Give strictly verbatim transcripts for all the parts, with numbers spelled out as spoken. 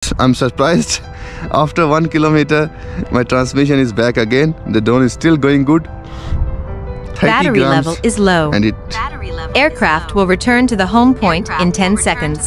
I'm surprised. After one kilometer, my transmission is back again. The drone is still going good. Battery level is low. And it Aircraft will return to the home point in ten seconds.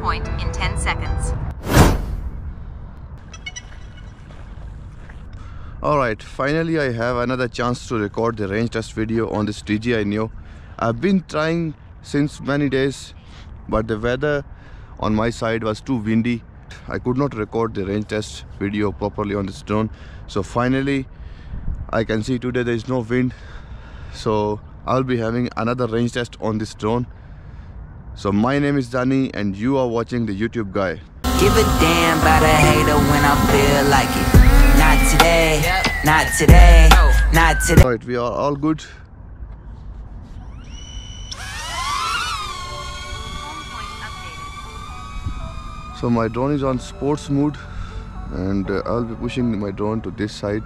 Alright, finally I have another chance to record the range test video on this D J I Neo. I've been trying since many days, but the weather on my side was too windy. I could not record the range test video properly on this drone. So finally I can see today there is no wind. So I'll be having another range test on this drone. So my name is Danny and you are watching the YouTube guy. Give a damn about a hater when I feel like it. Not today, not today, not today. Alright, we are all good. So my drone is on sports mode and uh, I'll be pushing my drone to this side.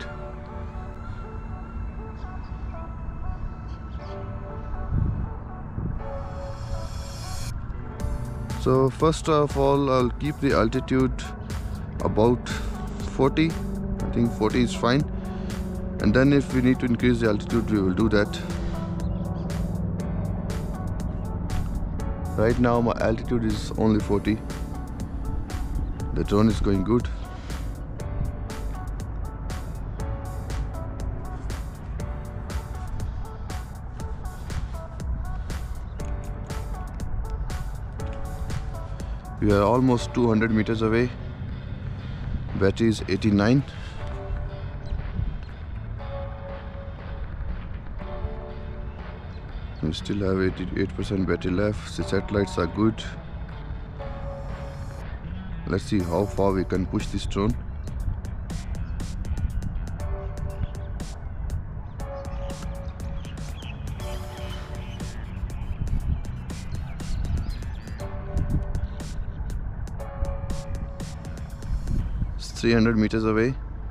So first of all, I'll keep the altitude about forty. I think forty is fine. And then if we need to increase the altitude, we will do that. Right now my altitude is only forty. The drone is going good. We are almost two hundred meters away. Battery is eighty-nine. We still have eighty-eight percent battery left. The satellites are good. Let's see how far we can push this drone. It's three hundred meters away.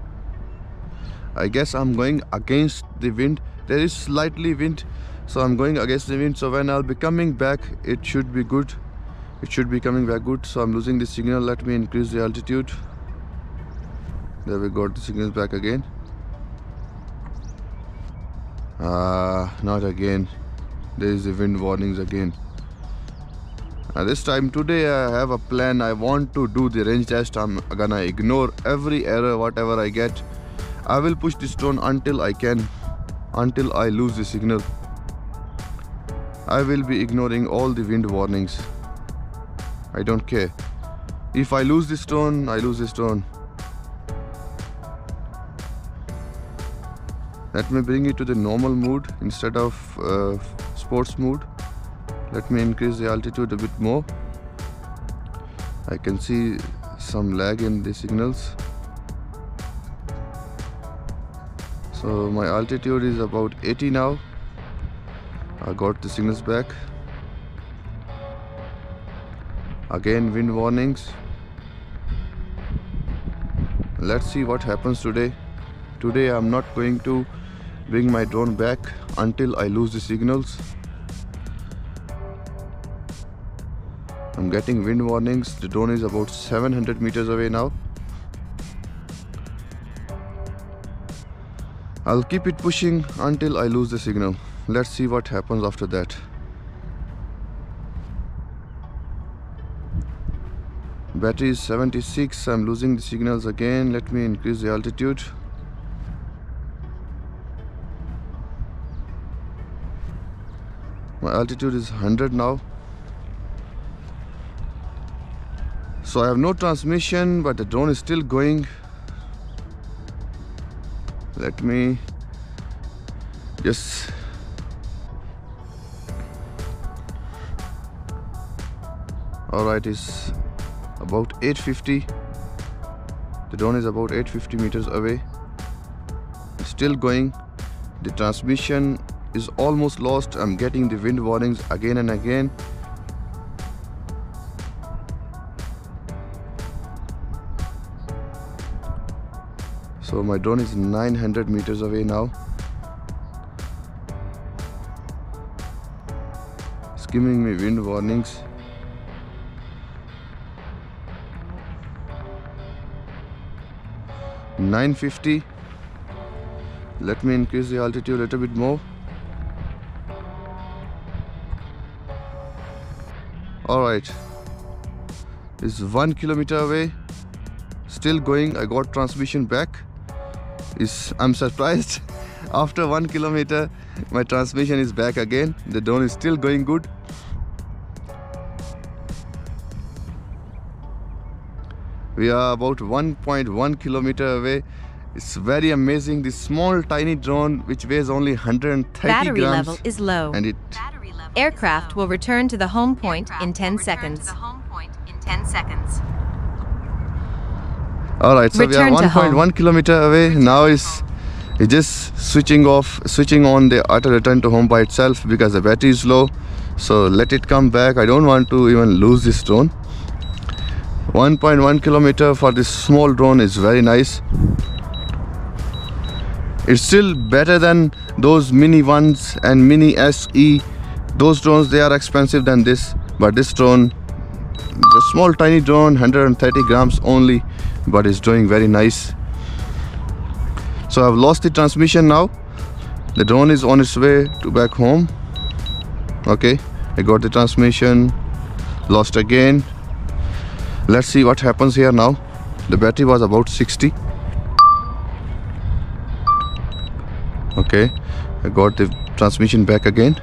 I guess I'm going against the wind. There is slightly wind, so I'm going against the wind. So when I'll be coming back, it should be good. It should be coming back good. So I'm losing the signal. Let me increase the altitude. There we got the signals back again. Ah, not again. There is the wind warnings again. Uh, this time today I have a plan. I want to do the range test. I'm gonna ignore every error, whatever I get. I will push this drone until I can, until I lose the signal. I will be ignoring all the wind warnings. I don't care. If I lose this drone, I lose this drone. Let me bring it to the normal mode instead of uh, sports mode. Let me increase the altitude a bit more. I can see some lag in the signals. So my altitude is about eighty now. I got the signals back. Again wind warnings. Let's see what happens today. Today I'm not going to bring my drone back until I lose the signals. I'm getting wind warnings. The drone is about seven hundred meters away now. I'll keep it pushing until I lose the signal. Let's see what happens after that. Battery is seventy-six. I'm losing the signals again. Let me increase the altitude. My altitude is one hundred now. So I have no transmission, but the drone is still going. Let me just alright, it's about eight fifty. The drone is about eight fifty meters away. It's still going. The transmission is almost lost. I'm getting the wind warnings again and again. So my drone is nine hundred meters away now. It's giving me wind warnings. nine fifty. Let me increase the altitude a little bit more. Alright, it's one kilometer away, still going. I got transmission back. Is I'm surprised. After one kilometer my transmission is back again. The drone is still going good. We are about one point one kilometer away. It's very amazing. This small tiny drone which weighs only one hundred thirty Battery grams, level is low. and it Aircraft will return to the home point in ten Return to seconds. the home point in ten seconds. Alright, so we are Return to one point one kilometer away. Now is it's just switching off, switching on the auto return to home by itself because the battery is low. So let it come back. I don't want to even lose this drone. one point one kilometer for this small drone is very nice. It's still better than those mini ones and mini S E. Those drones, they are expensive than this, but this drone, the small tiny drone, one hundred thirty grams only, but it's doing very nice. So I've lost the transmission now. The drone is on its way to back home. Okay, I got the transmission, lost again. Let's see what happens here now. The battery was about sixty. Okay, I got the transmission back again.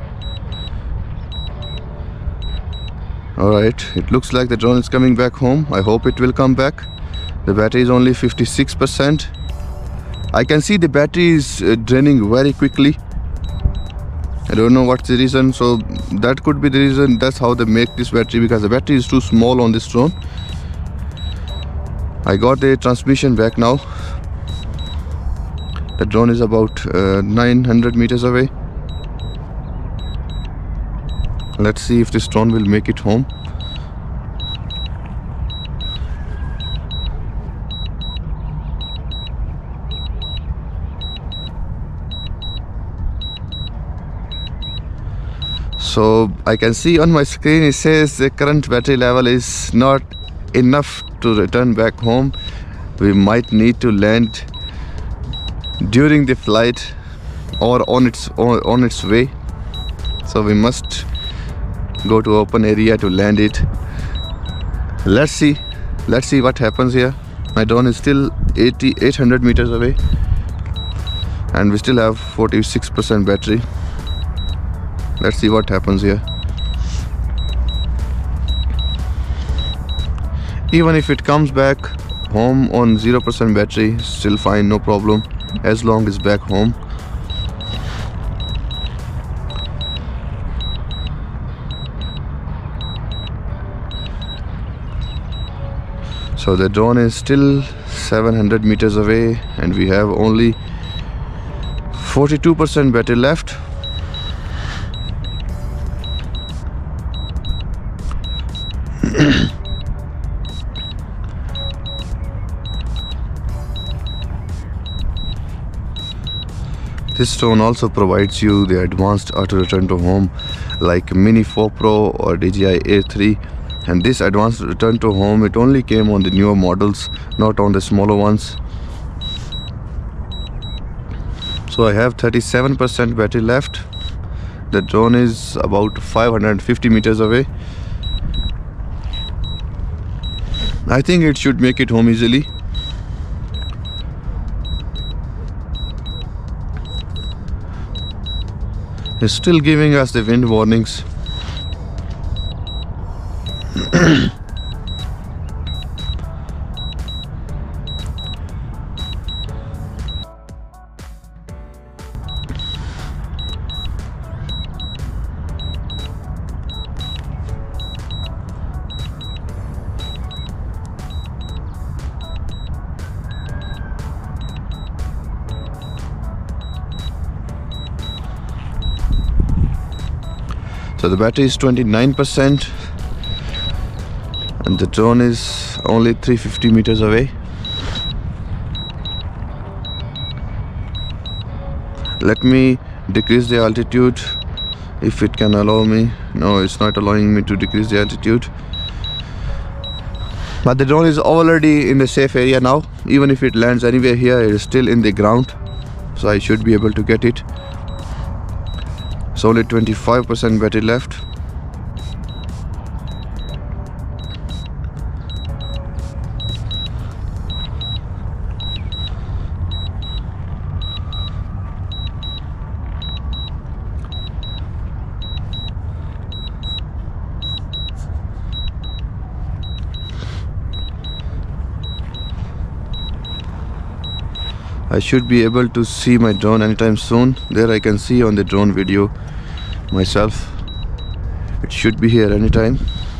Alright, it looks like the drone is coming back home. I hope it will come back. The battery is only fifty-six percent. I can see the battery is uh, draining very quickly. I don't know what's the reason. So that could be the reason. That's how they make this battery, because the battery is too small on this drone. I got the transmission back now. The drone is about uh, nine hundred meters away. Let's see if this drone will make it home. So I can see on my screen it says the current battery level is not enough to return back home. We might need to land during the flight or on its on, on its way. So we must go to open area to land it. Let's see. Let's see what happens here. My drone is still eighty, eight hundred meters away, and we still have forty-six percent battery. Let's see what happens here. Even if it comes back home on zero percent battery, still fine, no problem, as long as back home. So the drone is still seven hundred meters away, and we have only forty-two percent battery left. This drone also provides you the advanced auto return to home like Mini four Pro or D J I Air three, and this advanced return to home, it only came on the newer models, not on the smaller ones. So I have thirty-seven percent battery left. The drone is about five hundred fifty meters away. I think it should make it home easily. It's still giving us the wind warnings. So the battery is twenty-nine percent and the drone is only three hundred fifty meters away. Let me decrease the altitude if it can allow me. No, it's not allowing me to decrease the altitude. But the drone is already in the safe area now. Even if it lands anywhere here, it is still in the ground, so I should be able to get it. It's only twenty-five percent battery left. I should be able to see my drone anytime soon. There I can see on the drone video myself. It should be here anytime.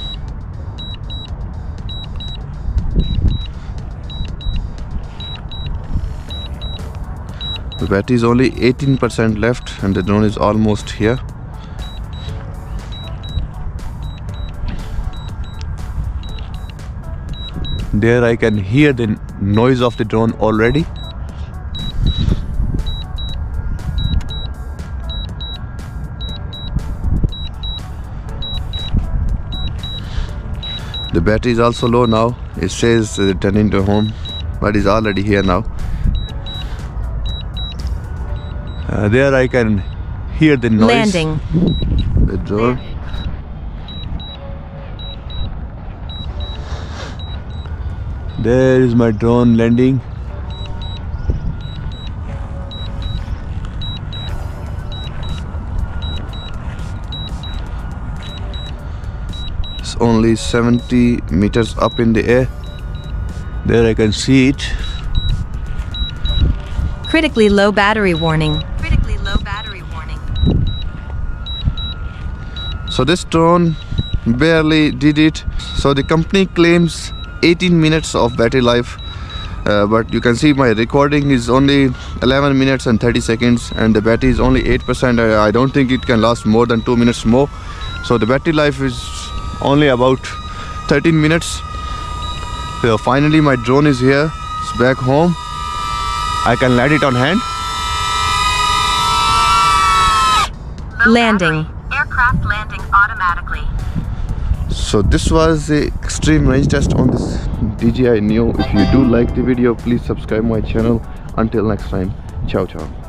The battery is only eighteen percent left and the drone is almost here. There I can hear the noise of the drone already. The battery is also low now. It says uh, turning to home, but it's already here now. Uh, there I can hear the noise. Landing. The drone. There is my drone landing. It's only seventy meters up in the air. There I can see it. Critically low battery warning. Critically low battery warning. So this drone barely did it. So the company claims eighteen minutes of battery life, uh, but you can see my recording is only eleven minutes and thirty seconds and the battery is only eight percent. I, I don't think it can last more than two minutes more. So the battery life is only about thirteen minutes. So finally my drone is here. It's back home. I can land it on hand. Low Landing. battery. Aircraft landing automatically. So this was the extreme range test on this D J I Neo. If you do like the video, please subscribe my channel. Until next time, ciao ciao.